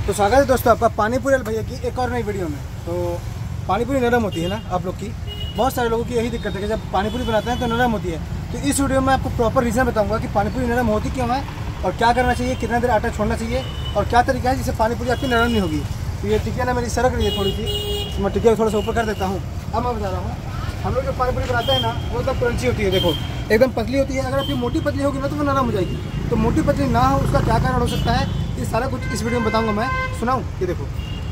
तो स्वागत है दोस्तों आपका पानीपुरी भैया की एक और नई वीडियो में। तो पानीपुरी नरम होती है ना आप लोग की, बहुत सारे लोगों की यही दिक्कत है कि जब पानीपुरी बनाते हैं तो नरम होती है। तो इस वीडियो में आपको प्रॉपर रीज़न बताऊंगा कि पानीपुरी नरम होती क्यों है और क्या करना चाहिए, कितना देर आटा छोड़ना चाहिए और क्या तरीका है जिससे पानीपुरी आपकी नरम नहीं होगी। तो ये टिकिया ना मेरी सरक रही है थोड़ी सी, तो मैं टिकिया को थोड़ा सा ऊपर कर देता हूँ। अब मैं बता रहा हूँ, हम लोग जो पानीपुरी बनाते हैं ना वो एकदम क्रंची होती है। देखो एकदम पतली होती है। अगर आपकी मोटी पतली होगी ना तो वो नरम हो जाएगी। तो मोटी पतली ना हो उसका क्या कारण हो सकता है, ये सारा कुछ इस वीडियो में बताऊंगा मैं। सुनाऊं? ये देखो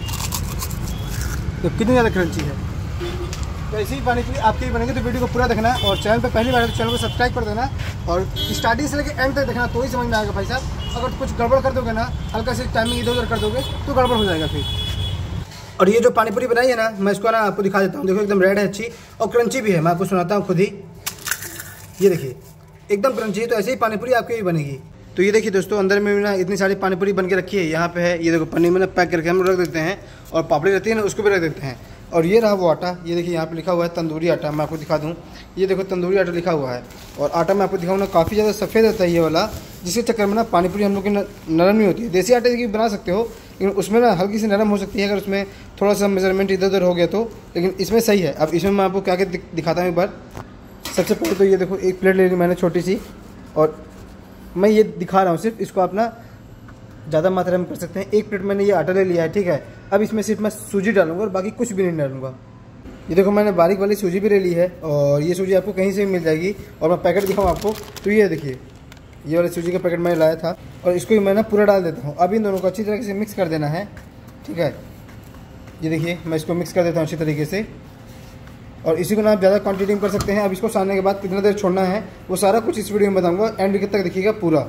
तो कितनी ज़्यादा क्रंची है। तो ऐसी ही पानीपुरी आपके ही बनेंगे, तो वीडियो को पूरा देखना और चैनल पे पहली बार है तो चैनल को सब्सक्राइब कर देना और स्टार्टिंग से लेकर एंड तक देखना, तो ही समझ में आएगा भाई साहब। अगर कुछ गड़बड़ कर दोगे ना, हल्का से टाइमिंग इधर उधर कर दोगे तो गड़बड़ हो जाएगा फिर। और ये जो पानीपुरी बनाई है ना, मैं इसको ना आपको दिखा देता हूँ। देखो एकदम रेड है, अच्छी और क्रंची भी है। मैं आपको सुनाता हूँ खुद ही। ये देखिए एकदम क्रंची है। तो ऐसे ही पानीपुरी आपकी भी बनेगी। तो ये देखिए दोस्तों, अंदर में ना इतनी सारी पानीपुरी बन के रखी है। यहाँ पे है, ये देखो पन्नी में ना पैक करके हम लोग रख देते हैं और पापड़ी रहती है ना उसको भी रख देते हैं। और ये रहा वो आटा, ये देखिए यहाँ पे लिखा हुआ है तंदूरी आटा। मैं आपको दिखा दूँ, ये देखो तंदूरी आटा लिखा हुआ है। और आटा मैं आपको दिखाऊँ ना, काफ़ी ज़्यादा सफ़ेद रहता है ये वाला, जिसके चक्कर में ना पानीपुरी हम लोग की नरम नहीं होती है। देसी आटे की बना सकते हो लेकिन उसमें ना हल्की सी नरम हो सकती है अगर उसमें थोड़ा सा मेजरमेंट इधर उधर हो गया तो, लेकिन इसमें सही है। अब इसमें मैं आपको क्या क्या दिखाता हूँ एक बार। सबसे पहले तो ये देखो एक प्लेट ले ली मैंने छोटी सी, और मैं ये दिखा रहा हूँ सिर्फ। इसको आप ना ज़्यादा मात्रा में कर सकते हैं। एक प्लेट मैंने ये आटा ले लिया है, ठीक है। अब इसमें सिर्फ मैं सूजी डालूंगा और बाकी कुछ भी नहीं डालूंगा। ये देखो मैंने बारीक वाली सूजी भी ले ली है और ये सूजी आपको कहीं से भी मिल जाएगी। और मैं पैकेट दिखाऊँ आपको, तो ये देखिए ये वाली सूजी का पैकेट मैंने लाया था और इसको ही मैं ना पूरा डाल देता हूँ। अब इन दोनों को अच्छी तरीके से मिक्स कर देना है, ठीक है। ये देखिए मैं इसको मिक्स कर देता हूँ अच्छी तरीके से। और इसी को ना आप ज़्यादा क्वांटिटी में कर सकते हैं। अब इसको सानने के बाद कितना देर छोड़ना है वो सारा कुछ इस वीडियो में बताऊंगा। एंड तक देखिएगा पूरा।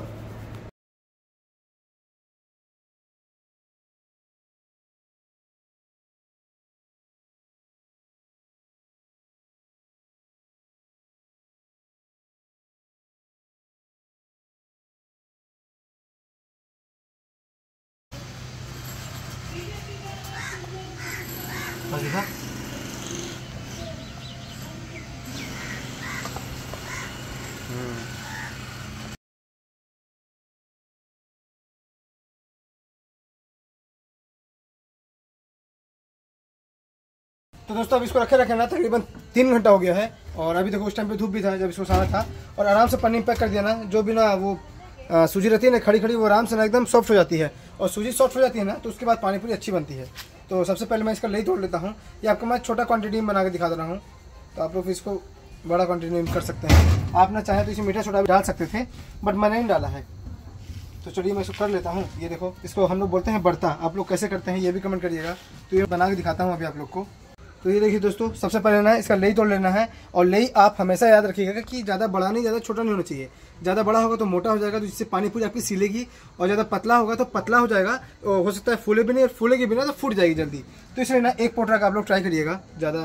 तो दोस्तों अब इसको रखे ना तकरीबन 3 घंटा हो गया है। और अभी देखो उस टाइम पे धूप भी था जब इसको सारा था। और आराम से पन्नी पैक कर दिया ना, जो भी ना वो सूजी रहती है ना खड़ी खड़ी, वो आराम से ना एकदम सॉफ्ट हो जाती है। और सूजी सॉफ्ट हो जाती है ना तो उसके बाद पानीपुरी अच्छी बनती है। तो सबसे पहले मैं इसका लई तोड़ लेता हूँ। ये आपको मैं छोटा क्वान्टिटी में बना के दिखा दे रहा हूँ, तो आप लोग इसको बड़ा क्वान्टिटी में कर सकते हैं। आप ना चाहें तो इसमें मीठा सोडा भी डाल सकते थे, बट मैंने नहीं डाला है। तो चलिए मैं इसको कर लेता हूँ। ये देखो इसको हम लोग बोलते हैं बर्ता, आप लोग कैसे करते हैं ये भी कमेंट करिएगा। तो ये बना के दिखाता हूँ अभी आप लोग को। तो ये देखिए दोस्तों, सबसे पहले ना इसका लई तोड़ लेना है। और लई आप हमेशा याद रखिएगा कि ज़्यादा बड़ा नहीं ज़्यादा छोटा नहीं होना चाहिए। ज़्यादा बड़ा होगा तो मोटा हो जाएगा, तो जिससे पानीपुरी आपकी सिलेगी। और ज़्यादा पतला होगा तो पतला हो जाएगा, हो सकता है फूले भी नहीं, और फूलेगी भी ना तो फूट जाएगी जल्दी। तो इसलिए ना एक पोटरा का आप लोग ट्राई करिएगा, ज़्यादा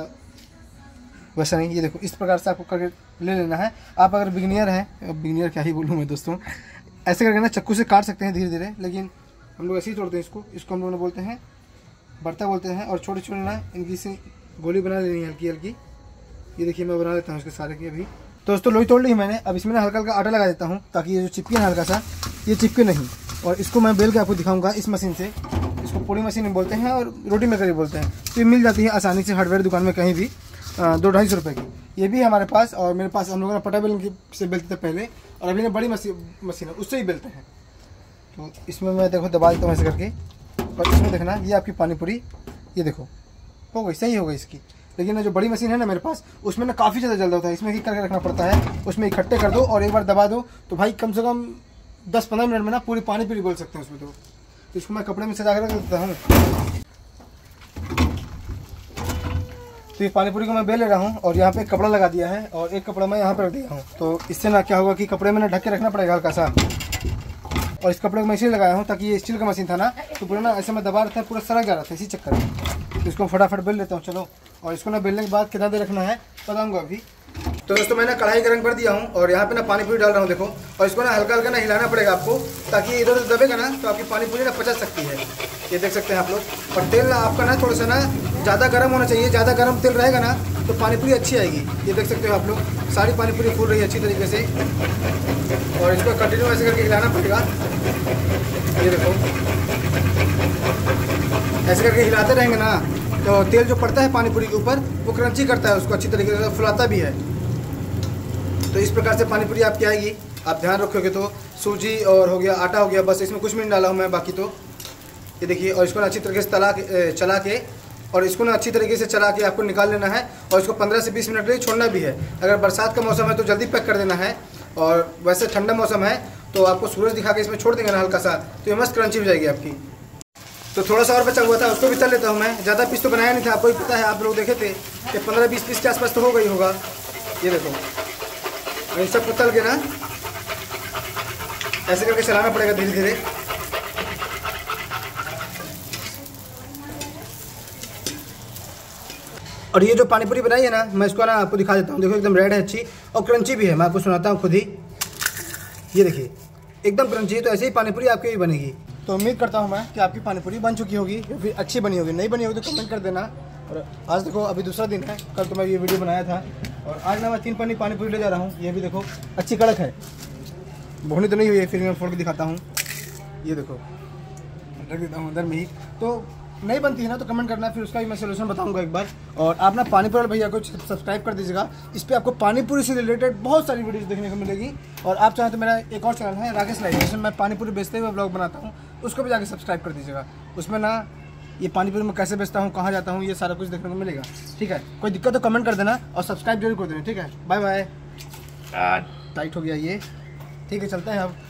वैसा नहीं। ये देखो इस प्रकार से आपको करके ले लेना है। आप अगर बिगिनियर हैं, बिगिनियर क्या ही बोलूँ मैं दोस्तों, ऐसे करके ना चक्कू से काट सकते हैं धीरे धीरे, लेकिन हम लोग ऐसे ही तोड़ते हैं इसको हम लोग बोलते हैं बर्ता बोलते हैं। और छोटे छोटे ना इनकी से गोली बना लेनी है हल्की हल्की। ये देखिए मैं बना लेता हूँ इसके सारे की अभी। दोस्तों लोई तोड़ ली मैंने। अब इसमें ना हल्का हल्का आटा लगा देता हूँ ताकि ये जो चिपके ना हल्का सा, ये चिपके नहीं। और इसको मैं बेल के आपको दिखाऊंगा इस मशीन से। इसको पूड़ी मशीन बोलते हैं और रोटी मेकर भी बोलते हैं। तो ये मिल जाती है आसानी से हार्डवेयर दुकान में कहीं भी, 200-250 रुपये की। ये भी हमारे पास, और मेरे पास हम लोगों ने पटा बेलन से बेलते थे पहले, और अभी ना बड़ी मशीन है उससे ही बेलते हैं। तो इसमें मैं देखो दबा देता हूँ ऐसे करके। और इसमें देखना ये आपकी पानीपुरी, ये देखो हो गई, सही हो गई इसकी। लेकिन जो बड़ी मशीन है ना मेरे पास, उसमें ना काफ़ी ज़्यादा जल्द होता है। इसमें ही करके रखना पड़ता है, उसमें इकट्ठे कर दो और एक बार दबा दो तो भाई कम से कम 10-15 मिनट में ना पूरी पानीपुरी बोल सकते हैं उसमें। तो इसको मैं कपड़े में सजा कर रख देता हूँ। तो ये पानीपुरी को मैं बेल ले रहा हूँ और यहाँ पे कपड़ा लगा दिया है और एक कपड़ा मैं यहाँ पर रख दिया हूँ। तो इससे ना क्या होगा कि कपड़े में ना ढक के रखना पड़ेगा हल्का सा। और इस कपड़े को मैं इसलिए लगाया हूँ ताकि ये स्टील का मशीन था ना, तो पूरा ना ऐसे में दबा रखता है, पूरा सड़क जा रहा था इसी चक्कर में। तो इसको फटाफट बेल लेता हूँ चलो। और इसको ना बेलने के बाद कितना देर रखना है बताऊँगा अभी। तो दोस्तों मैंने कढ़ाई गरम कर दिया हूँ और यहाँ पे ना पानीपुरी डाल रहा हूँ देखो। और इसको ना हल्का हल्का ना हिलाना पड़ेगा आपको, ताकि इधर उधर दबेगा ना तो आपकी पानीपुरी ना पचक सकती है। ये देख सकते हैं आप लोग। और तेल ना आपका ना थोड़ा सा ना ज़्यादा गर्म होना चाहिए। ज़्यादा गर्म तेल रहेगा ना तो पानीपुरी अच्छी आएगी। ये देख सकते हो आप लोग, सारी पानीपुरी फूल रही है अच्छी तरीके से। और इसको कंटिन्यू ऐसे करके हिलाना पड़ेगा। ये देखो ऐसे करके हिलाते रहेंगे ना तो तेल जो पड़ता है पानी पूरी के ऊपर वो क्रंची करता है, उसको अच्छी तरीके से फुलाता भी है। तो इस प्रकार से पानी पूरी आपकी आएगी, आप ध्यान रखोगे तो। सूजी और हो गया, आटा हो गया, बस इसमें कुछ भी नहीं डाला हूँ मैं, बाकी तो ये देखिए। और इसको ना अच्छी तरीके से चला के और इसको ना अच्छी तरीके से चला के आपको निकाल लेना है और इसको 15 से 20 मिनट के लिए छोड़ना भी है। अगर बरसात का मौसम है तो जल्दी पैक कर देना है, और वैसे ठंडा मौसम है तो आपको सूरज दिखा के इसमें छोड़ देंगे ना हल्का सा, तो ये मस्त क्रंची हो जाएगी आपकी। तो थोड़ा सा और बचा हुआ था, उसको भी तल लेता हूँ मैं। ज़्यादा पीस तो बनाया नहीं था, आपको ही पता है, आप लोग देखे थे कि 15-20 पीस के आसपास तो हो गई होगा। ये देखो, और इन सबको तल के ना ऐसे करके चलाना पड़ेगा धीरे धीरे। और ये जो पानीपुरी बनाई है ना, मैं इसको ना आपको दिखा देता हूँ। देखो एकदम रेड है, अच्छी और क्रंची भी है। मैं आपको सुनाता हूँ खुद ही, ये देखिए एकदम क्रंची है। तो ऐसे ही पानीपुरी आपकी भी बनेगी। तो उम्मीद करता हूँ मैं कि आपकी पानीपुरी बन चुकी होगी या फिर अच्छी बनी होगी। नहीं बनी होगी तो कमेंट कर देना। और आज देखो अभी दूसरा दिन है, कल तो मैं ये वीडियो बनाया था, और आज ना मैं 3 पन्नी पानीपुरी ले जा रहा हूँ। ये भी देखो अच्छी कड़क है, भुनी तो नहीं हुई है, फिर मैं फोड़ के दिखाता हूँ। ये देखो रख देता हूँ अंदर में ही। तो नहीं बनती है ना तो कमेंट करना, फिर उसका भी मैं सोल्यूशन बताऊंगा एक बार। और आप ना पानीपुरी भैया को सब्सक्राइब कर दीजिएगा। इस पर आपको पानीपुरी से रिलेटेड बहुत सारी वीडियोस देखने को मिलेगी। और आप चाहें तो मेरा एक और चैनल है राकेश लाइव, जिसमें मैं पानीपुरी बेचते हुए ब्लॉग बनाता हूँ, उसको भी जाके सब्सक्राइब कर दीजिएगा। उसमें ना ये पानीपुरी में कैसे बेचता हूँ, कहाँ जाता हूँ, ये सारा कुछ देखने को मिलेगा। ठीक है, कोई दिक्कत तो कमेंट कर देना और सब्सक्राइब जरूर कर देना। ठीक है, बाय बाय। टाइट हो गया ये, ठीक है चलते हैं अब।